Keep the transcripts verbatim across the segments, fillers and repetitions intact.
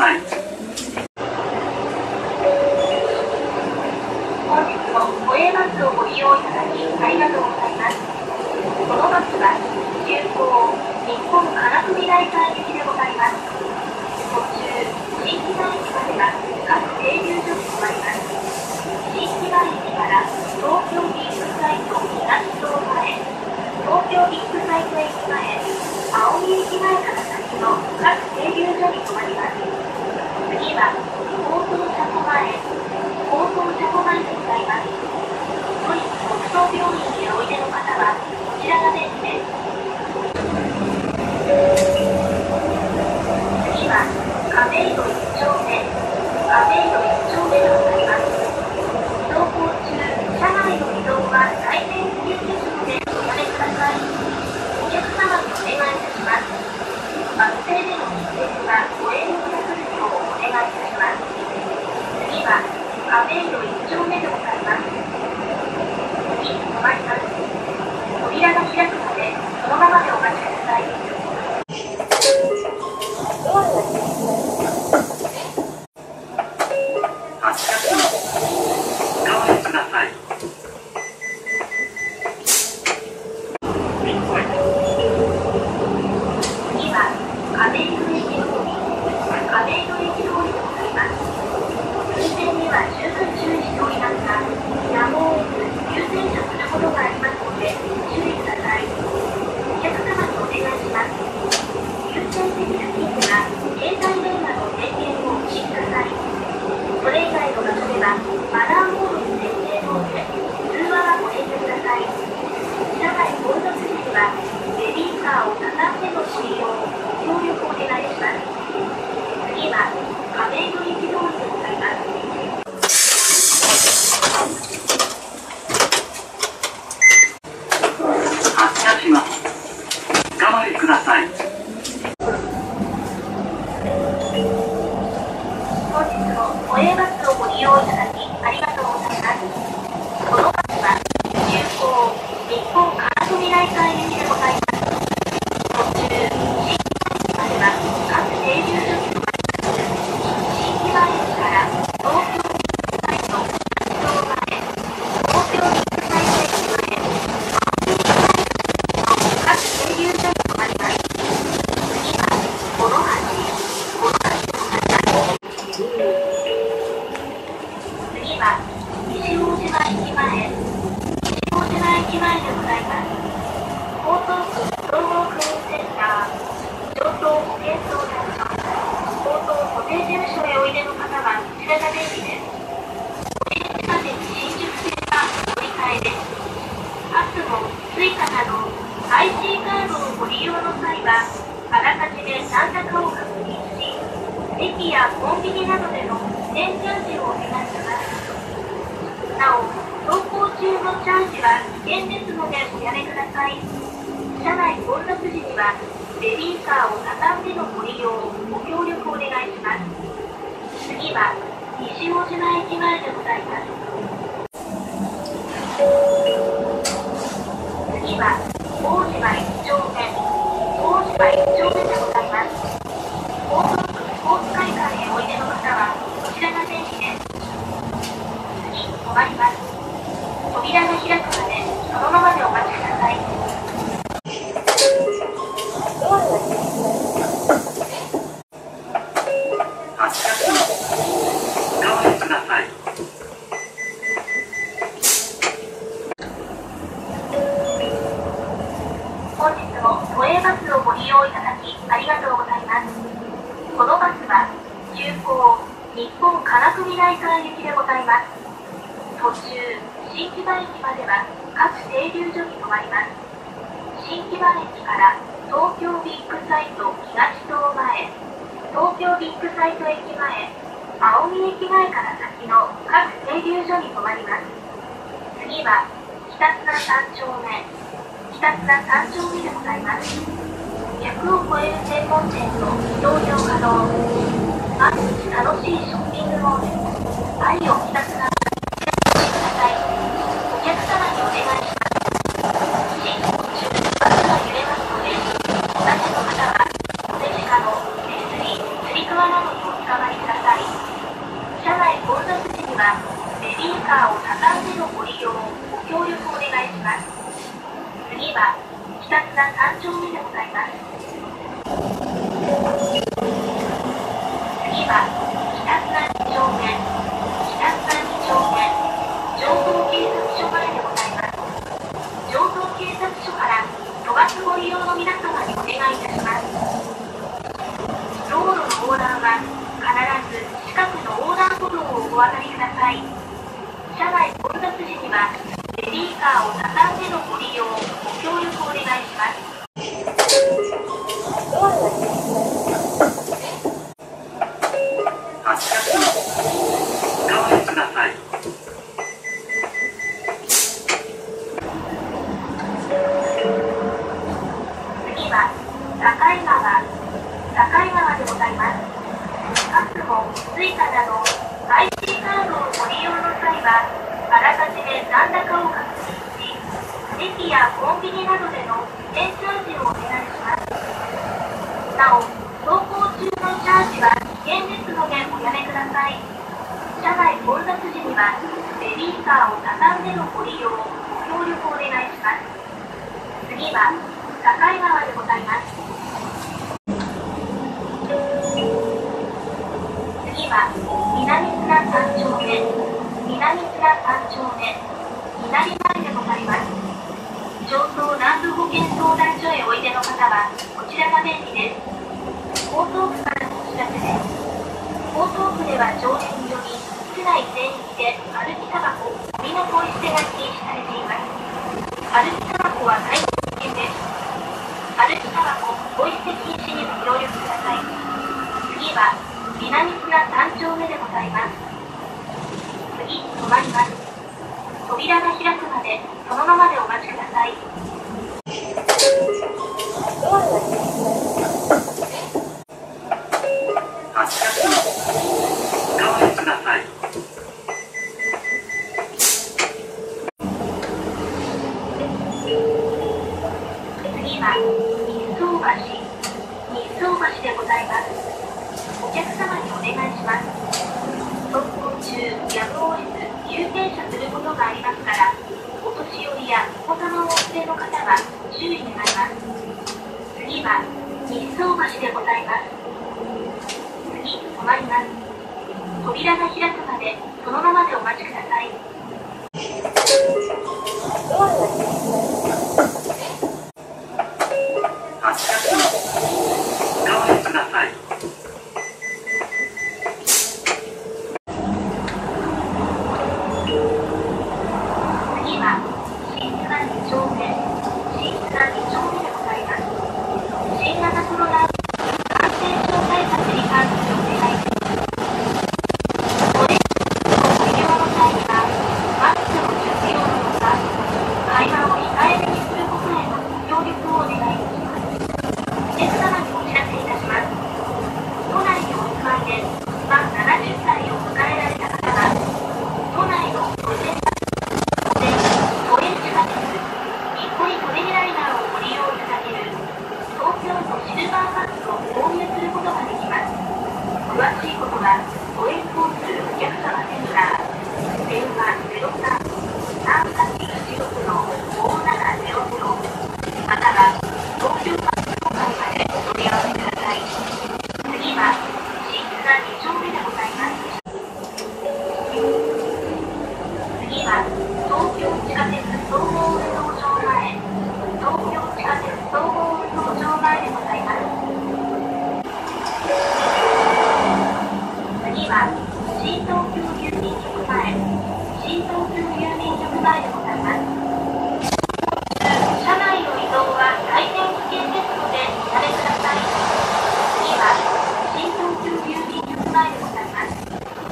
さい。 本日も都営バスをご利用いただきありがとうございます。このバスは急行日本科学未来館行きでございます。途中新木場駅までは各停留所に停まります。新木場駅から東京ビッグサイト東棟前、東京ビッグサイト駅前、青海駅前から先の各停留所に停まります。次は高等車庫前、高等車庫前でございます。都立北東病院へおいでの方はこちらが便です。次は亀戸一丁目、亀戸一丁目でございます。走行中、車内の移動は大変危険ですのでおやめください。お客様にお願いいたします。バス停での喫煙はご遠慮くださるようお願いいたします。次は亀戸一丁目でございます。次、止まります。扉が開くまでそのままでお待ちください。 発車します。お代わりください。 次は亀戸駅通り、亀戸駅通りでございます。運転には十分注意しておりますが、やむを得ず優先車することがありますので注意ください。お客様にお願いします。優先的な席には携帯電話の電源をお押しください。それ以外の場所ではマナーモードに設定の上、通話はご遠慮ください。車内混雑時にはベビーカーを畳んでの使用をご協力お願いします。次は亀戸駅通りでございます。 発車します。お代わりください。 本日も都営バスをご利用いただきありがとうございます。このバスは急行日本科学未来館行きでございます。途中新木場駅までは各停留所に停まります。新木場駅から東京ビッグサイト東棟前、東京ビッグサイト駅前、青海駅前の各停留所に停まります。次はこの橋、この橋でございます。次は西大島駅前、西大島駅前でございます。江東区総合クリーンセンター、上東保健相談所、江東保健事務所へおいでの方はこちらが便利です。都市地下鉄新宿線は乗り換えです。パスモ、スイカなど アイシー カードをご利用の際はあらかじめ残高を確認し、駅やコンビニなどでの電チャージをお願いします。なお、走行中のチャージは危険ですのでおやめください。車内混雑時にはベビーカーを畳んでのご利用をご協力お願いします。次は西大島駅前でございます。次は大島一丁目、大島一丁目でございます。江東区スポーツ会館へおいでの方はこちらが便利です。次、止まります。扉が開くまでそのままでお待ちください。 発車します。お代わりください。 本日も都営バスをご利用いただきありがとうございます。このバスは急行日本科学未来館行きでございます。途中新木場駅までは各停留所に停まります。新木場駅から東京ビッグサイト東棟前、東京ビッグサイト駅前、青海駅前から先の各停留所に停まります。次は北砂さん丁目、北砂さん丁目でございます。ひゃくを超える専門店と移動料可能、毎日楽しいショッピングモール、愛を北砂お越しください。お客様にお願いします。進行中、バスが揺れますので、お立ちの方はお手近の手すり、つり革などにお使わーカーを畳んでのご利用、ご協力お願いします。次は、北津田さん丁目でございます。次は、北津田に丁目、北津田に丁目、城東警察署前でございます。城東警察署から飛ばすご利用の皆様にお願いいたします。道路の横断は必ず近くの横断歩道をお渡りください。車内混雑時にはベビーカーを畳んでのご利用、ご協力お願いします。 発車します。お直しください。 次は境川、境川でございます。パスモ、スイカなど アイシー カードをご利用の際はあらかじめ残高を確認し、駅やコンビニなどでの点チャージをお願いします。なお、走行中のチャージは危険ですのでおやめください。車内混雑時にはベビーカーを畳んでのご利用、ご協力お願いします。次は境川でございます。次は南砂さん丁目、南砂さん丁目、左前でございます。城東南部保健相談所へおいでの方はこちらが便利です。江東区からのお知らせです。江東区では条例により区内全域で歩きタバコ、ゴミのポイ捨てが禁止されています。歩きタバコは大変危険です。歩きタバコ、ポイ捨て禁止にご協力ください。次は南砂さん丁目でございます。次、止まります。扉が開くまでそのままでお待ちください。 発車します。お直しください。 次は日宗橋、日宗橋でございます。お客様にお願いします。走行中、やむを得ず急停車することがありますから、お年寄りやお子様をお連れの方は注意願います。次は日宗橋でございます。次、止まります。扉が開くまでそのままでお待ちください。 発車します。お直しください。 次は新津田に丁目、新津田に丁目でございます。新型コロナ感染症対策に関するお願いです。これご利用の際にはマスクの着用のほか、会話を控えめにすることへのご協力をお願いいたします。お客様にお知らせいたします。都内にお住まいで満ななじゅっさいを迎えられた方は、都内のご自宅で都営地下鉄日暮里・舎人ライナーをご利用いただける東京都シルバーパスを購入することができます。詳しいことは都営交通お客様センター、電話ゼロさん さんはちいちろくのごななゼロゼロ、または東京パス協会までお問い合わせください。次は新津田に丁目でございます。次は東京地下鉄総合運動場前、東京地下鉄総合運動場前でございます。次は新東京郵便局前、新東京郵便局前でございます。車内の移動は大変危険ですのでおやめください。次は新東京郵便局前でございます。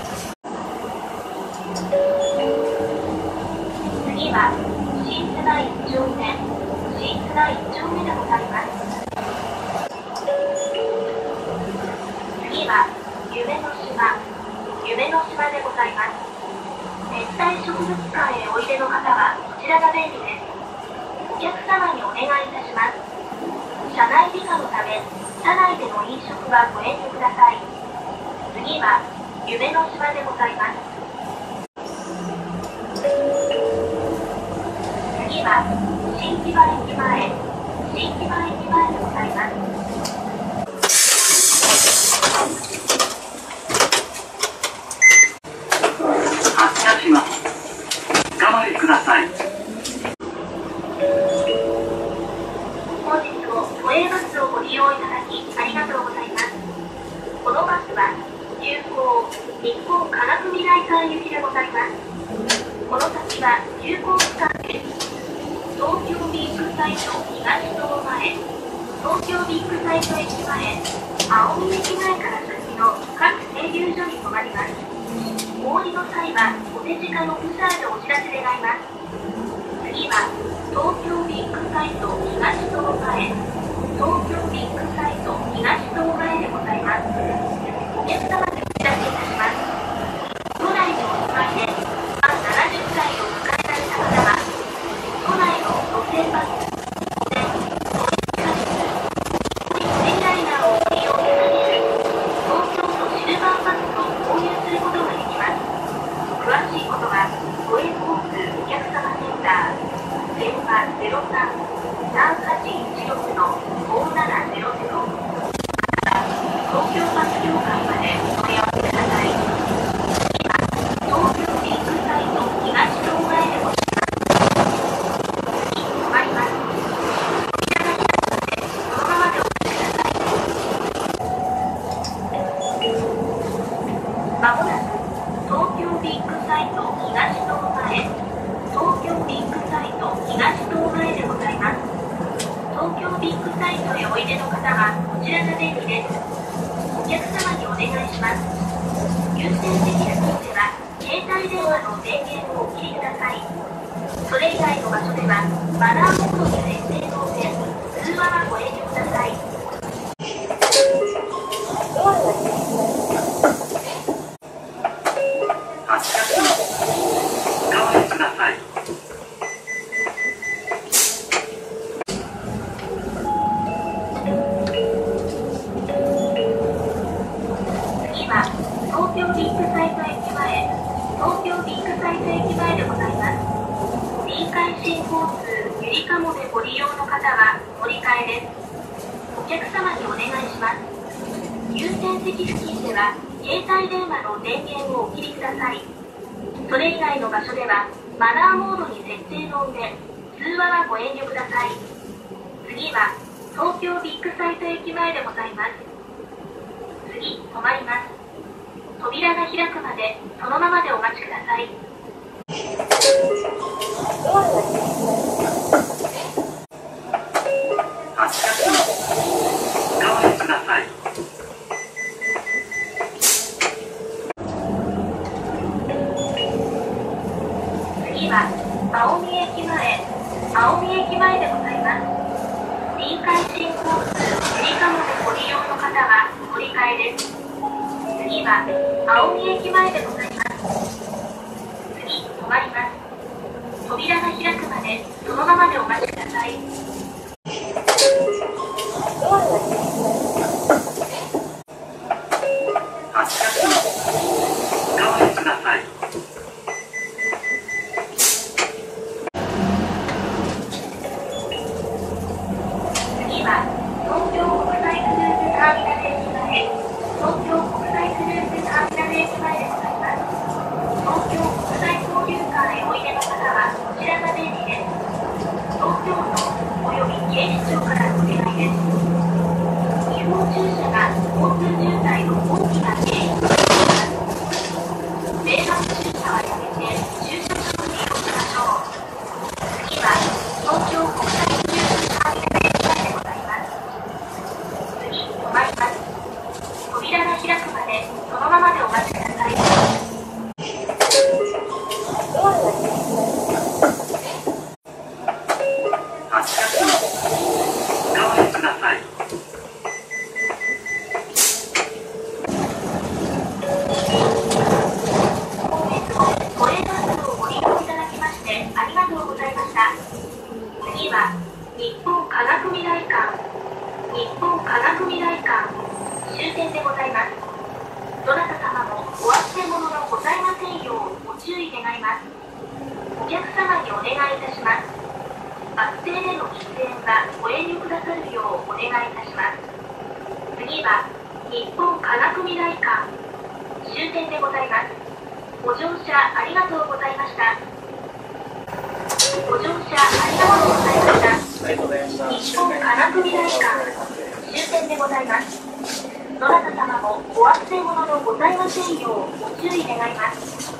次は新津田いっ丁目、新津田いっ丁目でございます。次は夢の島、夢の島でございます。熱帯植物館へおいでの方はこちらが便利です。お客様にお願いいたします。車内美化のため、車内での飲食はご遠慮ください。次は夢の島でございます。 次は新木場駅前、新木場駅前でございます。 発車します。お頑張りください。 本日も都営バスをご利用いただきありがとうございます。このバスは急行日本科学未来館行きでございます。この先は急行区間です。東京ビッグサイト東棟前、東京ビッグサイト駅前、青海駅前から先の各停留所に停まります。お降りの際はお手近のブザーでお知らせ願います。次は東京ビッグサイト東棟前、東京ビッグサイト東棟前でございます。お客様にお知らせいたします。都内にお住まいで満ななじゅっさいを迎えられた方は、都内の路線バス、都電、都営バス、都立線ライナーをご利用いただける東京都シルバーバスと購入することができます。詳しいことは都営交通お客様センター電話ゼロさん さんはちいちろく ごななゼロゼロ、また東京バス協会までお問い合わせください。今、東京ビッグサイト東棟前でございます。次、止まります。扉が開くので、そのままでお待ちください。まもなく東京ビッグサイト東棟前、東京ビッグサイト東棟前でございます。東京ビッグサイトへおいでの方はこちらが便利です。お客様にお願いします。優先席付近では携帯電話の電源をお切りください。それ以外の場所ではマナーモードに設定の上、通話はご遠慮ください。 発車します。お頑張りください。 次は東京ビッグサイト駅前、東京ビッグサイト駅前でございます。臨海新交通ゆりかもでご利用の方は乗り換えです。お客様にお願いします。優先席付近では携帯電話の電源をお切りください。それ以外の場所ではマナーモードに設定の上、通話はご遠慮ください。次は東京ビッグサイト駅前でございます。次、止まります。扉が開くまでそのままでお待ちください。 発車します。お頑張りください。 次は青海駅前、青海駅前でございます。臨海新交通ゆりかもでご利用の方は乗り換えです。次は青海駅前でございます。次、止まります。扉が開くまでそのままでお待ちください。 発車します。お頑張りください。 次は東京国際クルーズターミナル駅前、東京国際クルーズターミナル駅前でございます。東京国際交流館へおいでの方はこちらが便利です。東京都および警視庁からお願いです。違法駐車が交通渋滞の大きな原因となります。迷惑駐車はやめて駐車場に利用しましょう。次は東京国際クルーズターミナル駅前でございます。次、止まります。扉が開くまでそのままでお待ちください。 発車します。お頑張りください。 本日も都営バスをご利用いただきましてありがとうございました。次は日本科学未来館、日本科学未来館終点でございます。どなた様もお忘れ物のございませんようご注意願います。お客様にお願いいたします。 バス停での喫煙はご遠慮くださるようお願いいたします。次は日本科学未来館終点でございます。ご乗車ありがとうございました。ご乗車ありがとうございました。 ありがとうございました。 日本科学未来館終点でございます。どなた様もお忘れ物のございませんようご注意願います。